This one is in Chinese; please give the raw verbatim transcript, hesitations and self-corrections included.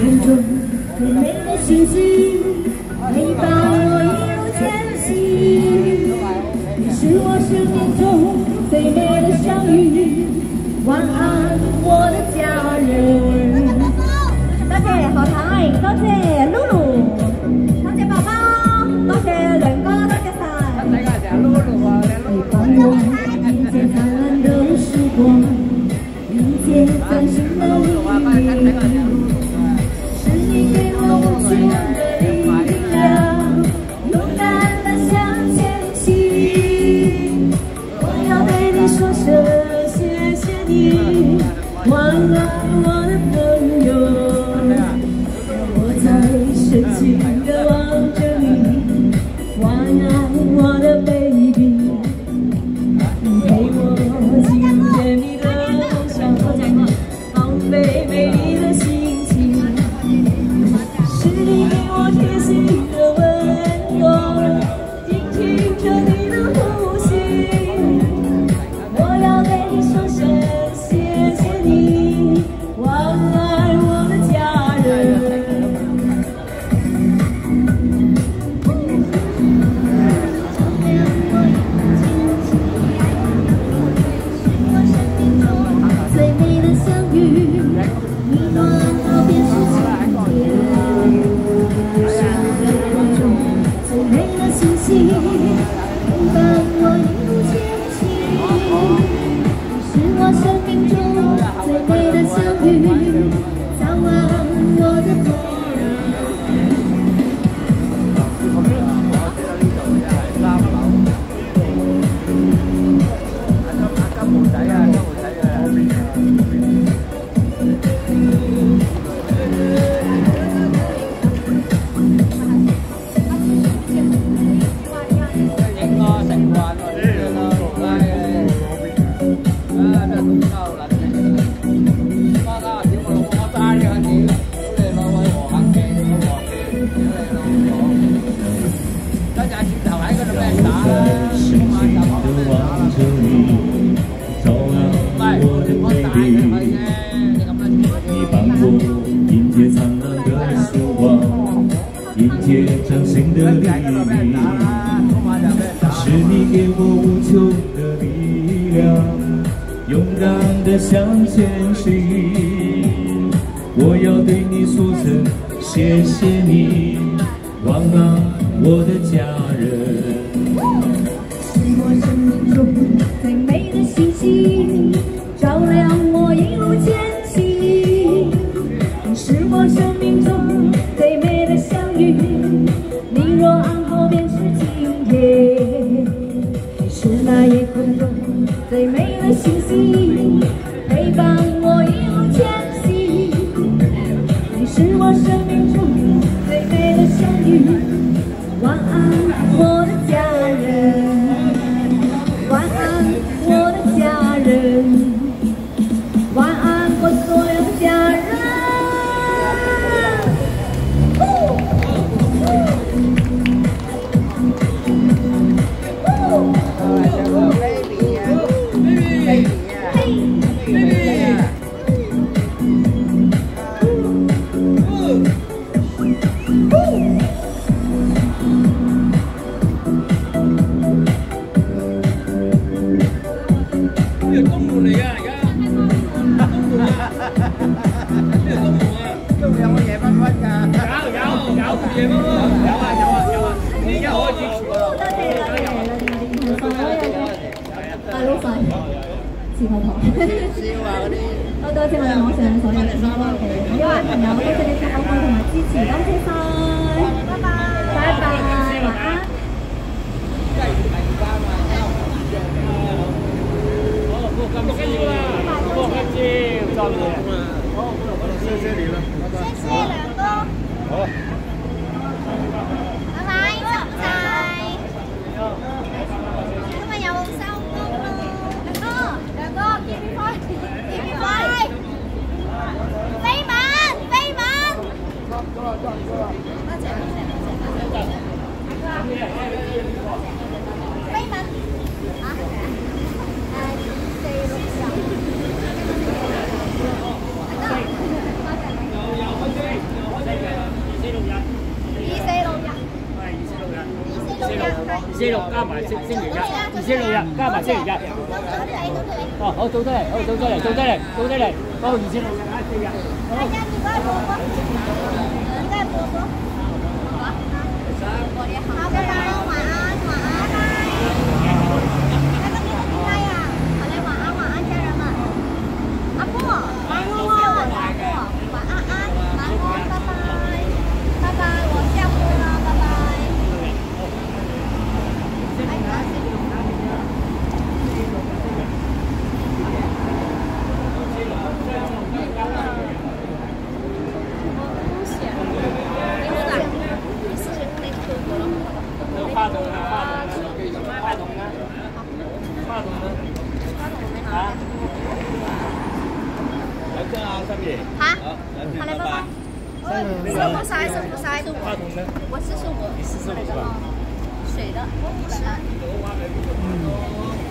天中最美的星星，陪伴我一路前行。你是我生命中最美的相遇，晚安，我的家人。多謝何太，多謝 Lulu， 多謝寶寶，多謝梁哥，多謝晒。陪伴我迎接燦爛的時光，迎接嶄新的黎明。是你給我無窮的力量，勇敢地向前行。我要對你說聲謝謝你，晚安，我的朋友。我在深情地望着你，晚安，我的 baby。你陪我今天你的梦想，放飞美丽的心情。是你給我貼心的溫柔，聽聽着你的呼吸。我要對你說聲謝謝你，晚安，我的家人。最美的相遇，你暖我便是晴天。是我中最美的星星，陪伴我一路前行。你是我生命中最美的相遇，早安，我的朋友。迎接崭新的黎明，是你給我無窮的力量，勇敢地向前行。我要對你說聲謝謝你，晚安，我的家人。是我生命中最美的星星，照亮我一路前行。你是我生命中最美的相遇，你若安好便是晴天。你是那夜空中最美的星星，陪伴我一路前行。你是我生命中最美的相遇，晚安，我的家人。晚安，我的家人。晚安，我所有的家人。好多謝我哋網上所有嘅各位朋友，多謝你嘅口愛同埋支持，多謝晒，拜拜，拜拜，晚安。好，咁緊要啦，好緊要，裝嘢。好，謝謝你啦，拜拜。謝謝梁哥。好。拜拜，拜拜。今日有收工咯，梁哥，梁哥，見面開，見面開。飛吻，飛吻。多謝，多謝，多謝，多謝。飛吻。啊？誒，四六十。 四六加埋星星期日，二四六日加埋星期日。哦，好，做得嚟，好，做得嚟，做得嚟，做得嚟，好，二四六日加四日。好。大家你快播播，你再播播。好，拜拜，晚安，晚安，拜拜。那个你很厉害呀！好嘞，晚安，晚安，家人们。阿布，晚安，晚安，阿布，晚安安，晚安，拜拜，拜拜，我下播了，拜拜。话筒呢？话筒呢？话筒呢？话筒呢？啊？有張啊，心怡。嚇？係你爸爸？收唔晒，收唔晒。話筒呢？我是收過。你是收過？水的。嗯。